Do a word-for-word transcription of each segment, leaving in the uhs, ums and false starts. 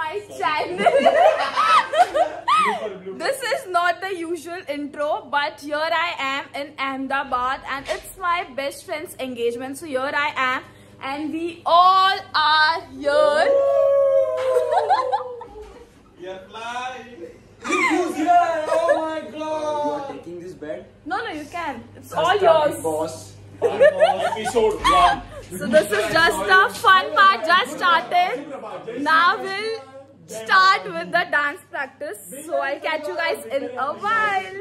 my channel. This is not the usual intro, but here I am in Ahmedabad and it's my best friend's engagement. So here I am and we all are here. You're flying. Who's here? Oh my god! You are taking this bed? No, no, you can. It's all yours. Boss. Episode one. So this is just the fun part just started. Now we'll start with the dance practice. So I'll catch you guys in a while.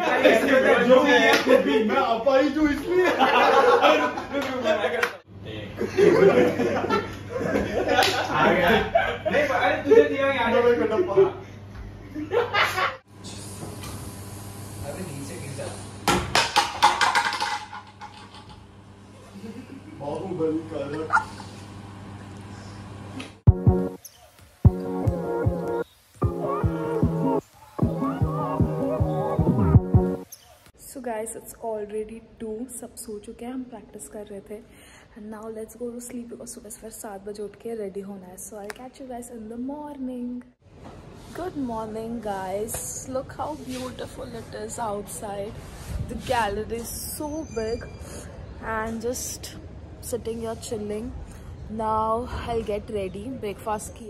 So guys, it's already two. सब सो चुके हैं, हम practice कर रहे थे. And now let's go to sleep because सुबह सुबह सात बजे उठ के रेडी होना है. So I'll catch you guys in the morning. Good morning guys. Look how beautiful it is outside. The gallery is so big and just sitting here chilling. Now I'll get ready. Breakfast kiya.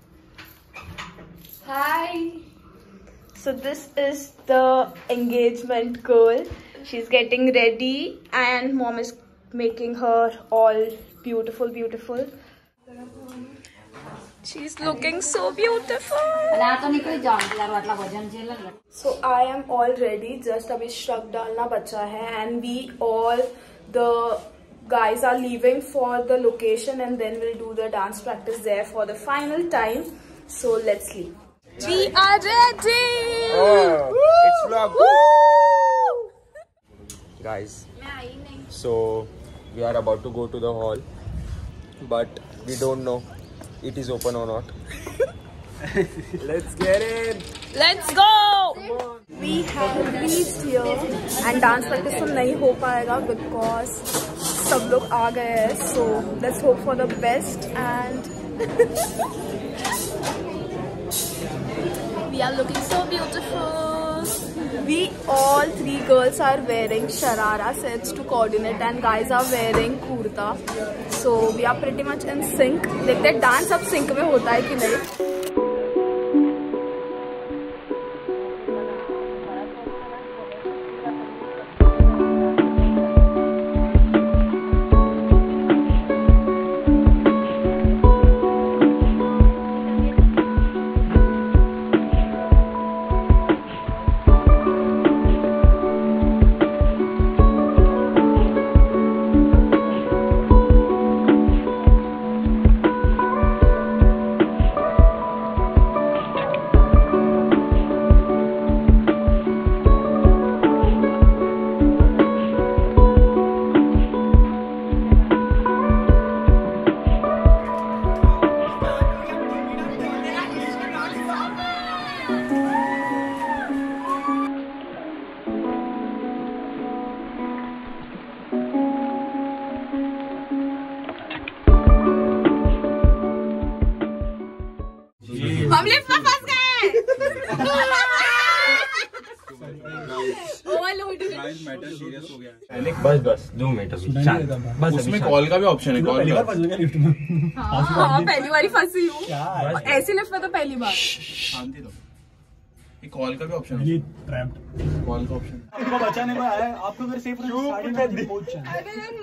Hi. So this is the engagement girl. She's getting ready and mom is making her all beautiful, beautiful. She's looking so beautiful. So I am all ready. Just abhi shrug dalna bacha hai and we all the guys are leaving for the location and then we'll do the dance practice there for the final time. So let's leave. We are ready. Oh, it's vlog. Guys, so we are about to go to the hall, but we don't know it is open or not. Let's get in. Let's go. We have reached here and dance practice तो नहीं हो पाएगा because सब लोग आ गए हैं. So let's hope for the best and we are looking so beautiful. We all three girls are wearing sharara sets to coordinate and guys are wearing kurta. So we are pretty much in sync. देखते हैं dance अब sync में होता है कि नहीं. हम lift में फंस गए. मैटर सीरियस हो गया. बस बस दो मिनट बस उसमें कॉल का भी ऑप्शन है. कॉल का लिफ्ट में. हाँ, पहली बार फंसी हूँ ऐसी लिफ्ट में तो पहली बार. शांति दो. ये कॉल का भी ऑप्शन है. कॉल का ऑप्शन आपको बचाने में आया है. आपको अगर सेफ रहे.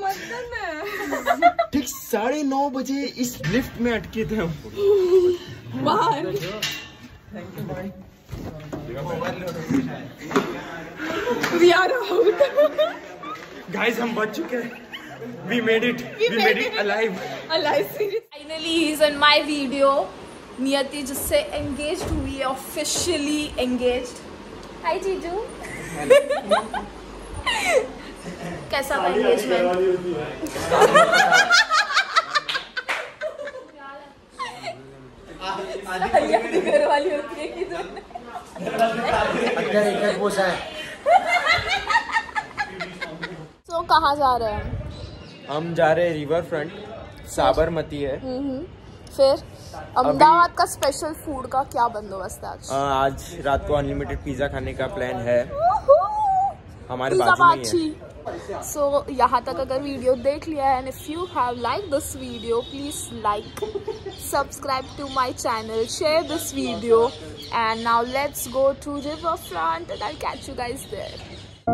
ठीक साढ़े नौ बजे इस लिफ्ट में अटके थे हम बाहर. We are out. गाइस हम बच चुके हैं. We made it. We, we made it alive. Alive. Finally, he's in my video. नियति जिससे engaged हुई है, officially engaged. Hi जीजू. कैसा था engagement? आधी घर वाली होती है कि अंदर एक पोसा है. तो कहाँ जा रहे हैं? हम जा रहे हैं रिवर फ्रंट. साबरमती है. फिर अहमदाबाद का स्पेशल फूड का क्या बंदोबस्त है आज? आ, आज रात को अनलिमिटेड पिज्जा खाने का प्लान है हमारे पिज्जा बाजू में ही है। सो so, यहाँ तक अगर वीडियो देख लिया है, and if you have like this video please like, subscribe to my channel, share this video, and now let's go to river front and I will catch you guys there.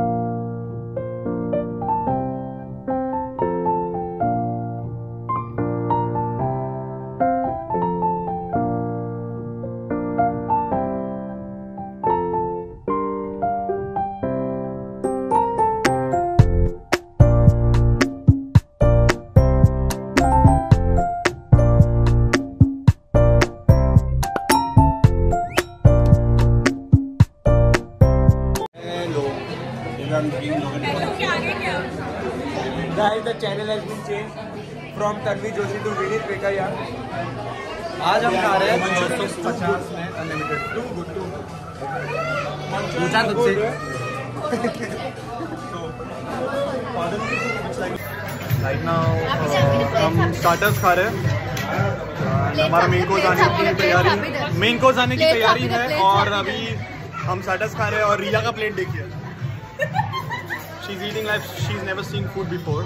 Guys, the channel has been changed from Tanvi Joshi to Vinit Pekaya. आज हम खा रहे हैं दो सौ पचास में unlimited to good to पूछा तुझसे। राइट नाउ हम स्टार्टर्स खा रहे हैं। हमारा मेन कोर्स आने की तैयारी मेन कोर्स आने की तैयारी है और अभी हम स्टार्टर्स खा रहे हैं। और रिया का प्लेट देखिए, she's eating like she's never seen food before.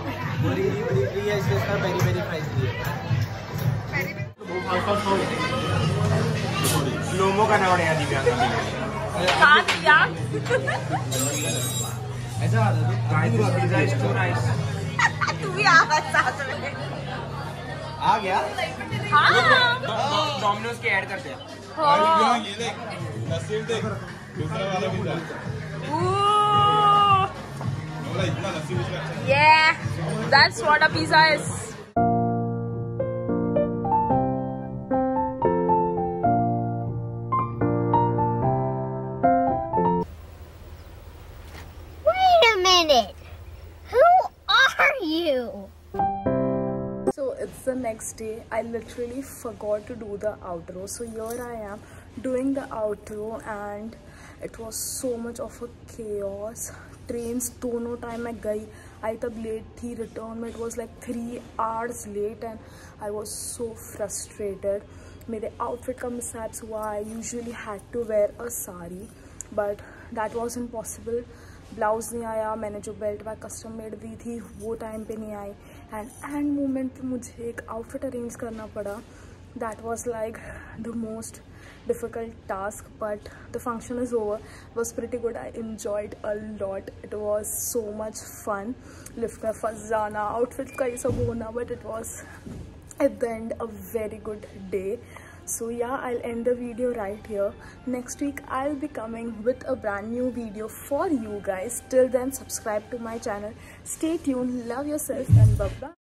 लोमो का नाम है दिव्या खा दिया। ऐसा पिज़्ज़ा इज टू नाइस। तू भी आ साथ में आ गया। हाँ डोमिनोज के ऐड करते हैं। हाँ ये देख नसीब देख दूसरा वाला पिज़्ज़ा इतना नसीब इसका अच्छा है। yeah, that's what a pizza is. Wait a minute. Who are you? So it's the next day. I literally forgot to do the outro. So here I am doing the outro and it was so much of a chaos. Trains दोनों time मैं गई आई तब late थी, return में it was like three hours late and I was so frustrated. मेरे outfit का mishaps हुआ। I usually had to wear a sari but that was impossible. Blouse नहीं आया, मैंने जो बेल्ट बैग कस्टम मेड दी थी वो टाइम पे नहीं आई एंड एंड मोमेंट पे मुझे एक आउटफिट अरेंज करना पड़ा। That was like the most difficult task, but the function is over. It was pretty good. I enjoyed a lot. It was so much fun. Lift में फंस जाना, outfit का ये सब होना, but it was at the end a very good day. So yeah, I'll end the video right here. Next week I'll be coming with a brand new video for you guys. Till then, subscribe to my channel. Stay tuned. Love yourself and bye bye.